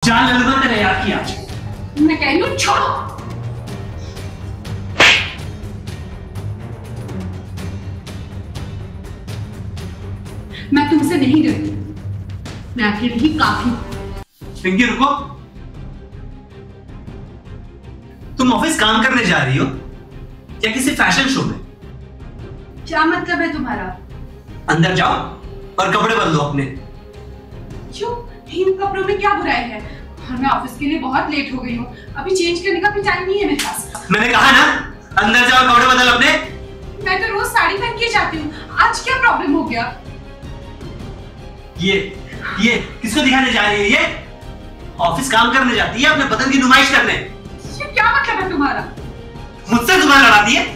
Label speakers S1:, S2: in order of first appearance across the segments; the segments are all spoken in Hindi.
S1: जान लगा तेरे यार की आज।
S2: मैं कह रही हूँ छोड़ो। मैं तुमसे नहीं डरती, मैं अकेली ही काफी हूँ।
S1: पिंकी रुको, तुम ऑफिस काम करने जा रही हो या किसी फैशन शो में?
S2: क्या मतलब है तुम्हारा?
S1: अंदर जाओ और कपड़े बदलो अपने।
S2: क्यों? इन कपड़ों में क्या बुराई है? और मैं ऑफिस के लिए बहुत लेट हो गई हूँ, अभी चेंज करने का भी टाइम नहीं है मेरे पास।
S1: मैंने कहा ना अंदर जाओ कपड़े बदल अपने।
S2: मैं तो रोज साड़ी पहन के जाती हूँ, आज क्या प्रॉब्लम हो गया?
S1: ये किसको दिखाने जा रही है? ये ऑफिस काम करने जाती है अपने बदन की नुमाइश करने।
S2: ये क्या मतलब है तुम्हारा?
S1: मुझसे जुबान लड़ाती है?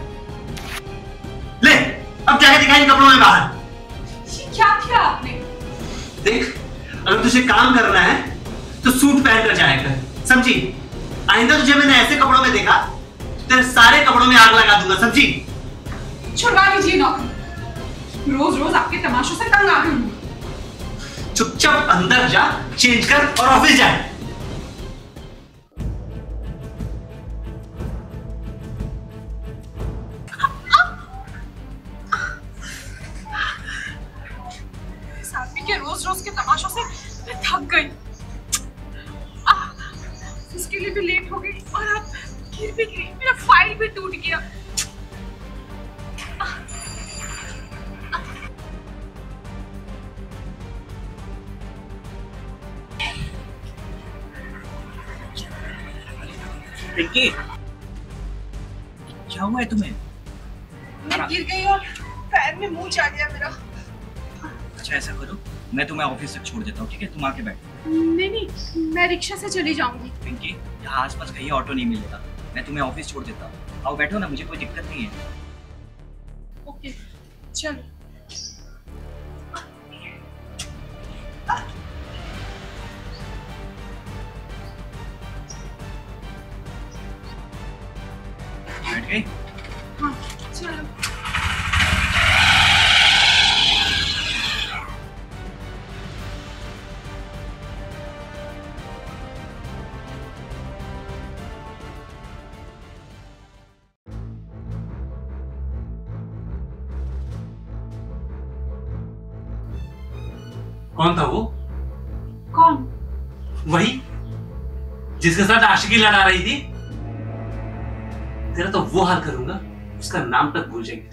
S1: ले अब जाके दिखाई इन कपड़ों में बाहर।
S2: ये क्या किया आपने?
S1: देख, अगर तुझे काम करना है तो सूट पहन कर जाया कर, समझी? आइंदा तुझे मैंने ऐसे कपड़ों में देखा तेरे सारे कपड़ों में आग लगा दूंगा, समझी?
S2: छुड़वा लीजिए नौकरी, रोज रोज आपके तमाशों से तंग आ गई हूँ।
S1: चुपचाप अंदर जा, चेंज कर और ऑफिस जा।
S2: के रोज रोज के तमाशों से मैं थक गई, इसके लिए भी लेट हो गई और अब गिर भी गई, मेरा फाइल भी टूट गया।
S1: पिंकी, क्या हुआ है तुम्हें?
S2: मैं गिर गई और पैर में मुंह जा गया मेरा।
S1: अच्छा ऐसा करो, मैं तुम्हें ऑफिस तक छोड़ देता हूँ, ठीक है? तुम आके बैठो।
S2: नहीं, मैं रिक्शा से चली जाऊंगी।
S1: पिंकी, यहाँ आसपास कहीं ऑटो नहीं मिलेगा, मैं तुम्हें ऑफिस छोड़ देता हूँ। आओ बैठो ना, मुझे कोई दिक्कत नहीं है।
S2: ओके चलो।
S1: बैठ गई?
S2: हाँ चलो।
S1: कौन था वो?
S2: कौन?
S1: वही जिसके साथ आशिकी लड़ा रही थी। तेरा तो वो हाल करूंगा, उसका नाम तक भूल जाएंगे।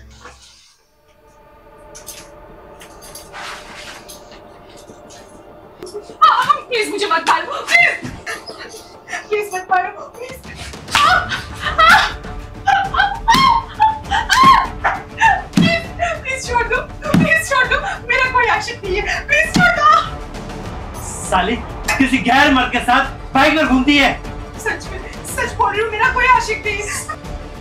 S2: प्लीज मुझे मत मारो, प्लीज मत मारो, प्लीज छोड़ दो, प्लीज छोड़ दो, मेरा कोई आशिक नहीं है, प्लीज छोड़ दो।
S1: साली किसी गैर मर्द के साथ बाइक पर घूमती है।
S2: सच में सच बोल रही हूँ, मेरा कोई आशिक नहीं है।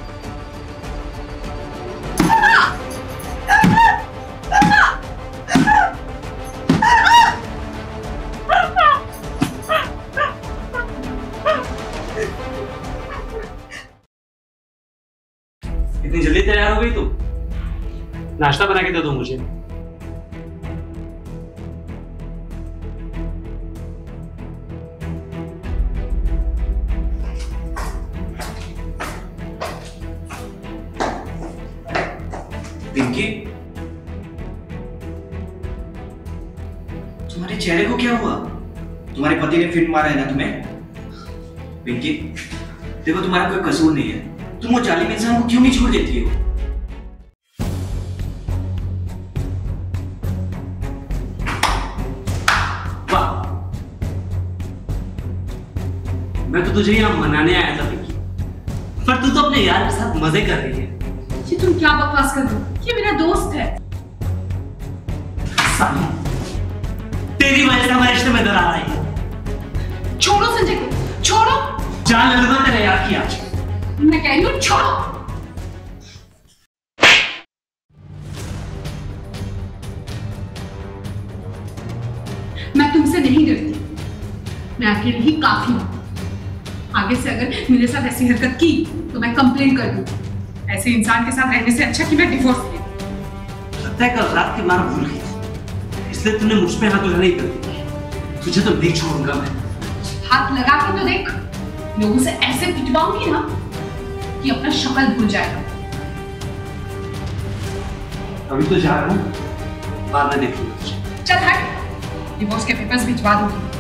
S1: इतनी जल्दी तैयार हो गई तुम? नाश्ता बना के दे दो मुझे। पिंकी, तुम्हारे चेहरे को क्या हुआ? तुम्हारे पति ने फिट मारा है ना तुम्हें? पिंकी, देखो तुम्हारा कोई कसूर नहीं है, तुम वो जालिम इंसान को क्यों नहीं छोड़ देती हो? वाह, मैं तो तुझे यहाँ मनाने आया था पिंकी, पर तू तो अपने यार के साथ मजे कर रही है।
S2: ये तुम क्या बकवास कर रहे हो? ये मेरा दोस्त है।
S1: साली, तेरी वजह से हमारे रिश्ते में दरार आई है।
S2: छोड़ो संजय को, छोड़ो।
S1: जान लगा तेरे यार की आज।
S2: मैं कह रही हूँ छोड़ो। मैं तुमसे नहीं डरती, मैं अकेली ही काफी हूँ। आगे से अगर मेरे साथ ऐसी हरकत की तो मैं कंप्लेन कर दूँ। ऐसे इंसान के साथ रहने से अच्छा कि मैं डिवोर्स ले लूं।
S1: लगता है कल रात की मार भूल गई थी, इसलिए तूने मुझ पे हाथ उठाने ही कर दी। तुझे तो नहीं छोड़ूंगा मैं।
S2: हाथ लगा के तो देख, लोगों से ऐसे पिटवाऊंगी ना कि अपना शक्ल भूल जाएगा।
S1: अभी तो जा रहा हूँ, बाद में देख लूंगा।
S2: चल हट, डिवोर्स के पेपर्स भिजवा दूंगी।